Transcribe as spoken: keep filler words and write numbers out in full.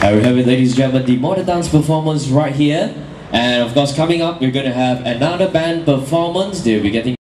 Here we have it, ladies and gentlemen, the modern dance performance right here. And of course, coming up, we're going to have another band performance. They'll be getting